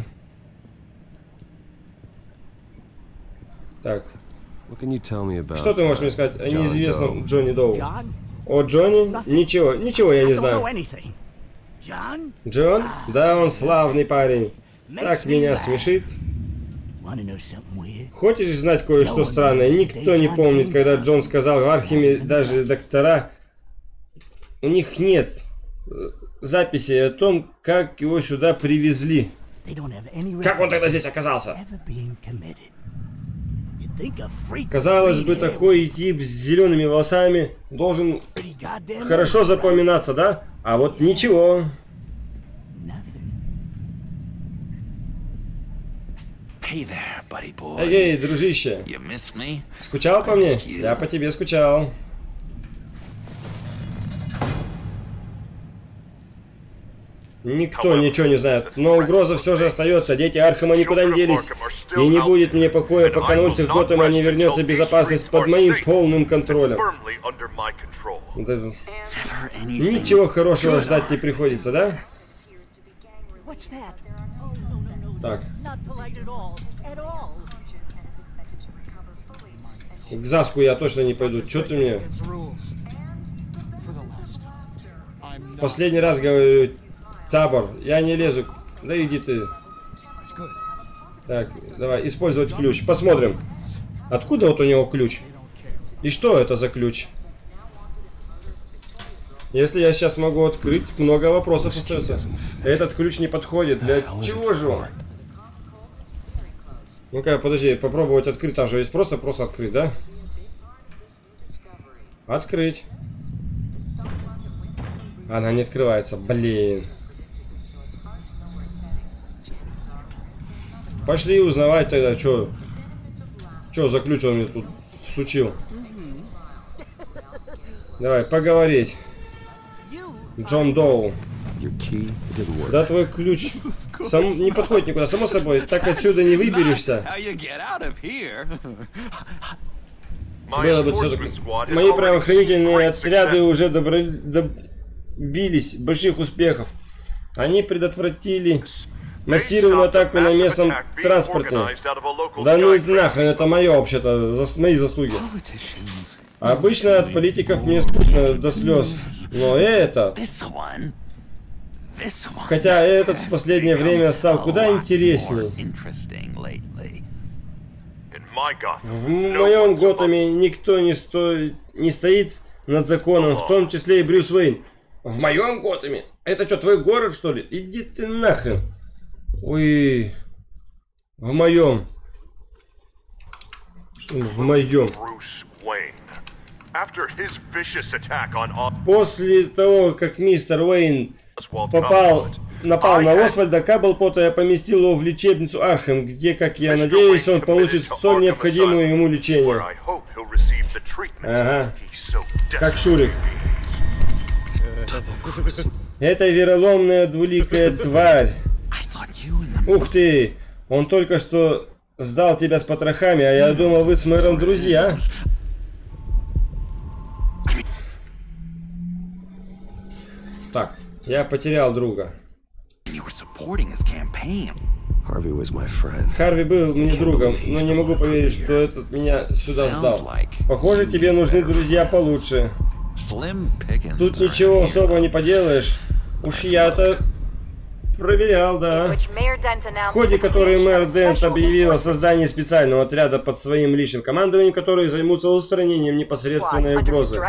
Так. Что ты можешь мне сказать о неизвестном Джонни Доу? О Джонни? Ничего, ничего я не знаю. Джон? Да, он славный парень. Так меня смешит. Хочешь знать кое-что странное? Никто не помнит, когда Джон сказал в Археме, даже доктора, у них нет записи о том, как его сюда привезли. Как он тогда здесь оказался? Казалось бы, такой тип с зелеными волосами должен хорошо запоминаться, да? А вот ничего. Эй, дружище. Скучал по мне? Я по тебе скучал. Никто ничего не знает, но угроза все же остается. Дети Архема никуда не делись. И не будет мне покоя, пока на улицах Готэма не вернется безопасность под моим полным контролем. Да. Ничего хорошего ждать не приходится, да? Так. К Заску я точно не пойду. Чё ты мне? В последний раз говорю, Табор, я не лезу. Да иди ты. Так, давай, использовать ключ. Посмотрим. Откуда вот у него ключ? И что это за ключ? Если я сейчас могу открыть, много вопросов остается. Этот ключ не подходит. Для чего же он? Ну-ка, подожди, попробовать открыть. Там же есть просто открыть, да? Открыть. Она не открывается, блин. Пошли узнавать тогда, что за ключ он мне тут всучил. Давай, поговорить. Джон Доу. Да, твой ключ не подходит никуда, само собой. Так отсюда не выберешься. Было бы все такое. Мои правоохранительные отряды уже добились больших успехов. Они предотвратили массированную атаку на местном транспорте. Да ну нахрен, это мое вообще-то, мои заслуги. Обычно от политиков мне скучно до слез, но это... Хотя этот в последнее время стал куда интересней. В моем Готэме никто не стоит над законом, в том числе и Брюс Уэйн. В моем Готэме? Это что, твой город, что ли? Иди ты нахрен. Ой, в моем. В моем. После того, как мистер Уэйн напал на Освальда, Каблпота, я поместил его в лечебницу Архем, где, как я надеюсь, он получит столь необходимое ему лечение. Ага, как Шурик. Это вероломная двуликая тварь. Ух ты, он только что сдал тебя с потрохами, а я думал, вы с мэром друзья. Так, я потерял друга. Харви был мне другом, но не могу поверить, что этот меня сюда сдал. Похоже, тебе нужны друзья получше. Тут ничего особо не поделаешь. Уж я-то проверял, да. В ходе которой мэр Дент объявил о создании специального отряда под своим личным командованием, которые займутся устранением непосредственной угрозы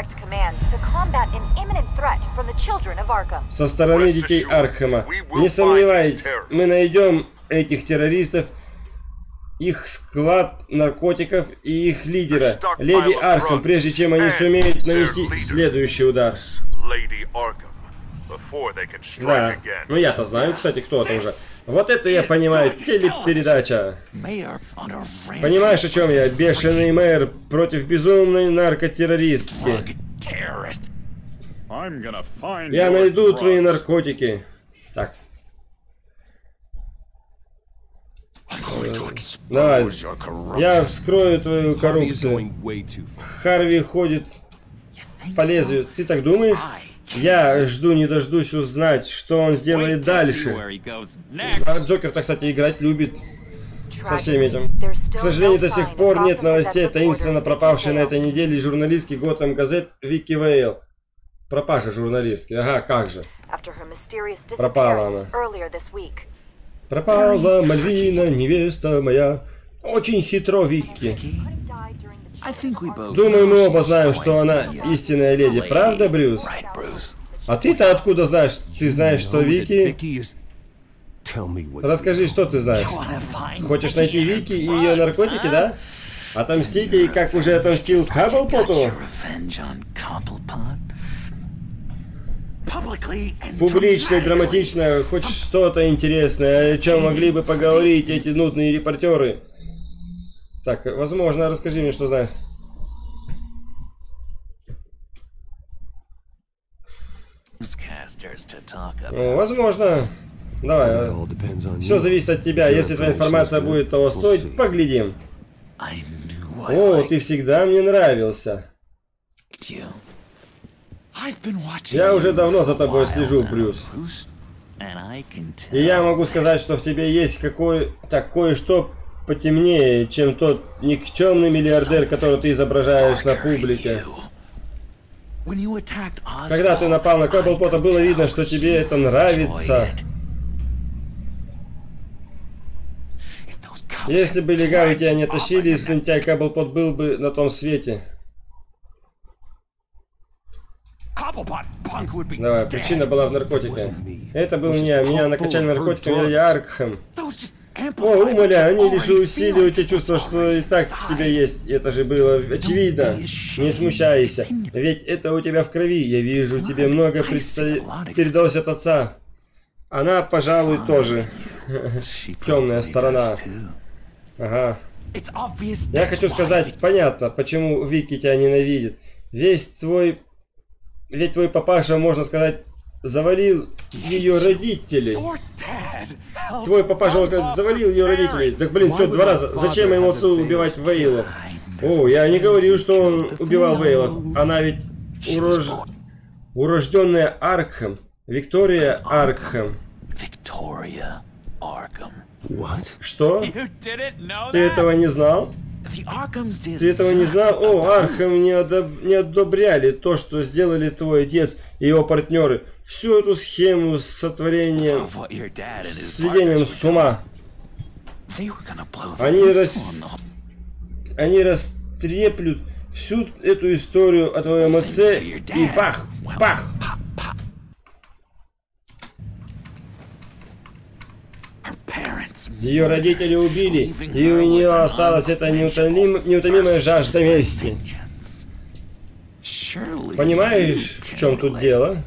со стороны детей Архема. Не сомневайтесь, мы найдем этих террористов, их склад наркотиков и их лидера, леди Архем, прежде чем они сумеют нанести следующий удар. Да, ну я-то знаю, кстати, кто это уже. Вот это я понимаю, телепередача. Понимаешь, о чем я? Бешеный мэр против безумной наркотеррористки. Я найду твои наркотики. Так. Давай. Я вскрою твою коррупцию. Харви ходит по лезвию. Ты так думаешь? Я жду не дождусь узнать, что он сделает дальше. А Джокер-то, кстати, играть любит со всем этим. К сожалению, до сих пор нет новостей, таинственно пропавшей на этой неделе журналистки Готэм Газет Вики Вейл. Пропажа журналистки. Ага, как же. Пропала она. Пропала Мальвина, невеста моя. Очень хитро, Вики. Думаю, мы оба знаем, что она истинная леди. Правда, Брюс? А ты-то откуда знаешь? Ты знаешь, что Вики... Расскажи, что ты знаешь. Хочешь найти Вики и ее наркотики, да? Отомстить ей, как уже отомстил Каблпоту? Публично и драматично, хоть что-то интересное, о чем могли бы поговорить эти нудные репортеры. Так, возможно, расскажи мне, что знаешь. Ну, возможно. Давай. Все зависит от тебя. Если твоя информация будет того стоить, поглядим. О, ты всегда мне нравился. Я уже давно за тобой слежу, Брюс. И я могу сказать, что в тебе есть кое-что потемнее, чем тот никчемный миллиардер, которого ты изображаешь на публике. Когда ты напал на Каблпота, было видно, что тебе это нравится. Если бы легавы тебя не тащили, слюнтяй Каблпот был бы на том свете. Давай, причина была в наркотике. Это был не я. Меня накачали наркотиками Аркхэм. О, умоляю, они лишь усиливают те чувства, что и так в тебе есть. Это же было очевидно. Не смущайся. Ведь это у тебя в крови. Я вижу, тебе много передалось от отца. Она, пожалуй, тоже. Темная сторона. Ага. Я хочу сказать, понятно, почему Вики тебя ненавидит. Ведь твой папаша, можно сказать, завалил ее родителей. Твой папаша, можно сказать, завалил ее родителей. Так, блин, что, 2 раза? Зачем ему отцу убивать Вейлов? О, я не говорил, что он убивал Вейлов. Она ведь урожденная Аркхэм. Виктория Аркхэм. Что? Ты этого не знал? Ты этого не знал? О, Аркхэм не одобряли то, что сделали твой отец и его партнеры. Всю эту схему с сотворением, с сведением с ума. Они растреплют всю эту историю о твоем отце и бах, бах. Ее родители убили, и у нее осталась эта неутомимая жажда мести. Понимаешь, в чем тут дело?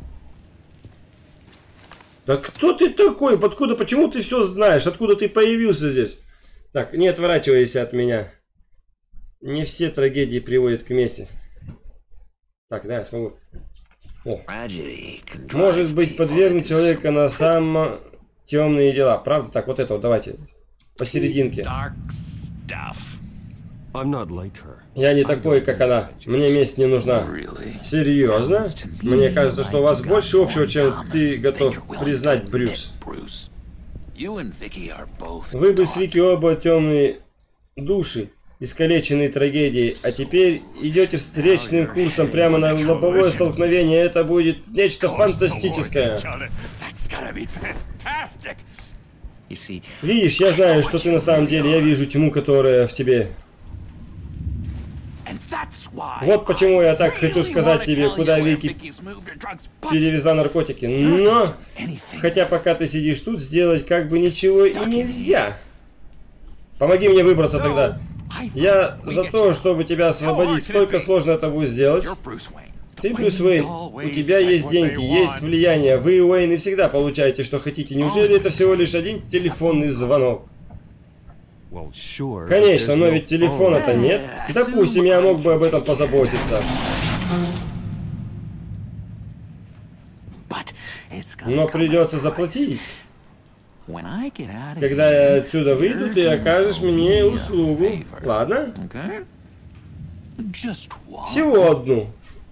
Да кто ты такой? Откуда? Почему ты все знаешь? Откуда ты появился здесь? Так, не отворачивайся от меня. Не все трагедии приводят к мести. Так, да, я смогу. О. Может быть, подвергнуть человека на самом... темные дела, правда? Так, вот это вот, давайте. Посерединке. Я не такой, как она. Мне месть не нужна. Серьезно? Мне кажется, что у вас больше общего, чем ты готов признать, Брюс. Вы бы с Вики оба темные души, искалеченные трагедией, а теперь идете встречным курсом прямо на лобовое столкновение. Это будет нечто фантастическое. Видишь, я знаю, что ты на самом деле. Я вижу тьму, которая в тебе. Вот почему я так хочу сказать тебе, куда Вики перевезла наркотики. Но, хотя пока ты сидишь тут, сделать как бы ничего и нельзя. Помоги мне выбраться тогда. Я за то, чтобы тебя освободить. Сколько сложно это будет сделать? Ты Брюс Уэйн, у тебя есть деньги, есть влияние, вы, Уэйны, всегда получаете, что хотите. Неужели это всего лишь один телефонный звонок? Конечно, но ведь телефона-то нет. Допустим, я мог бы об этом позаботиться. Но придется заплатить. Когда я отсюда выйду, ты окажешь мне услугу. Ладно? Всего одну.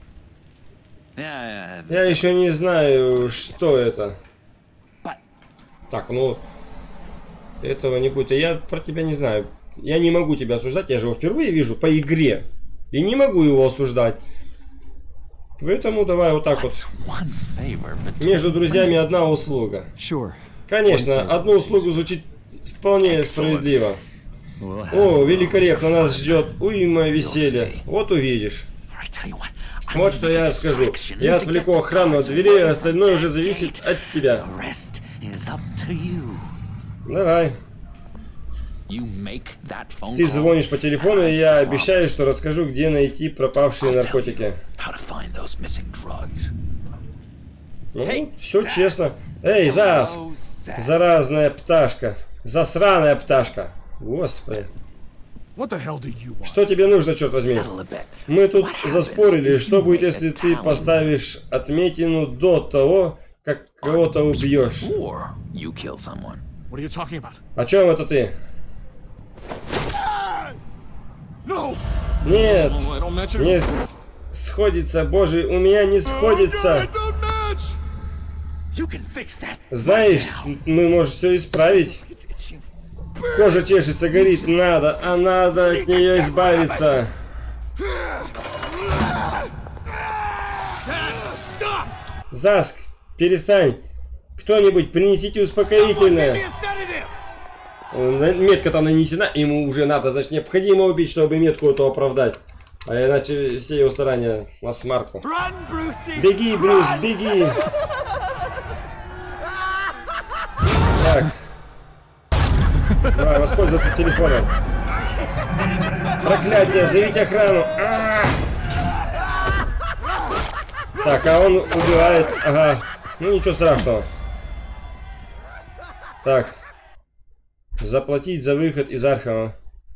Я еще не знаю, что это. Так, ну... Этого не будет. Я про тебя не знаю. Я не могу тебя осуждать. Я же его впервые вижу по игре. И не могу его осуждать. Поэтому давай вот так вот. Между друзьями одна услуга. Конечно, одну услугу звучит вполне справедливо. О, великолепно, нас ждет уйма веселья. Вот увидишь. Вот что я скажу. Я отвлеку охрану от дверей, а остальное уже зависит от тебя. Давай. Ты звонишь по телефону, и я обещаю, что расскажу, где найти пропавшие наркотики. Ну, все честно. Эй, Зас! Заразная пташка. Засраная пташка. Господи. Что тебе нужно, черт возьми? Мы тут заспорили, что будет, если ты поставишь отметину до того, как кого-то убьешь. О чем это ты? Нет, не сходится, боже, у меня не сходится. Знаешь, мы можем все исправить. Кожа чешется, горит, надо, а надо от нее избавиться. Заск, перестань. Кто-нибудь, принесите успокоительное. Метка-то нанесена, ему уже надо, значит, необходимо убить, чтобы метку эту оправдать. А иначе все его старания на смарку. Беги, Брюс, беги. Так. Давай, воспользоваться телефоном. Проклятие, зовите охрану. Так, а он убивает. Ага. Ну ничего страшного. Так. Заплатить за выход из Архама.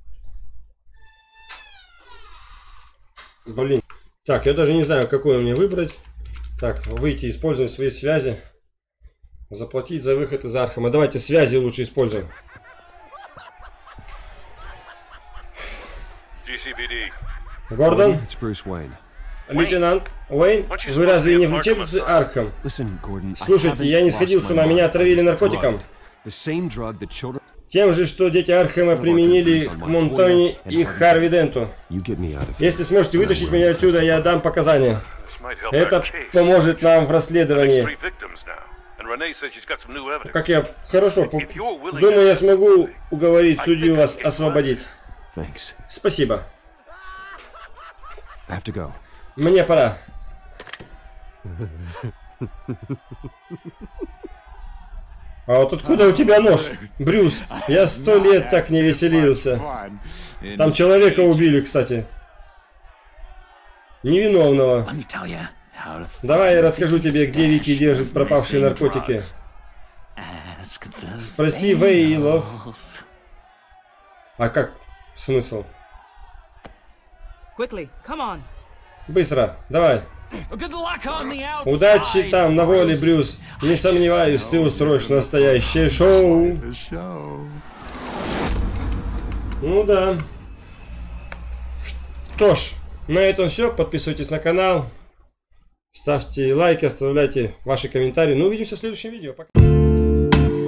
Блин. Так, я даже не знаю, какой мне выбрать. Так, выйти, использовать свои связи. Заплатить за выход из Архама. Давайте связи лучше используем. Гордон? Лейтенант Уэйн? Вы разве не в лечебнице Архам? Слушайте, я не сходил с ума, меня отравили наркотиком. Тем же, что дети Архама применили к Монтони и Харви Денту. Если сможете вытащить меня отсюда, я дам показания. Это поможет нам в расследовании. Как я... Хорошо. Думаю, я смогу уговорить судью вас освободить. Спасибо. Мне пора. А вот откуда у тебя нож, Брюс? Я 100 лет так не веселился. Там человека убили, кстати. Невиновного. Давай я расскажу тебе, где Вики держит пропавшие наркотики. Спроси Вейлов. А как? Смысл? Быстро, давай. Удачи там, на воле, Брюс. Не сомневаюсь, ты устроишь настоящее шоу. Ну да. Что ж, на этом все. Подписывайтесь на канал. Ставьте лайки, оставляйте ваши комментарии. Ну, увидимся в следующем видео. Пока.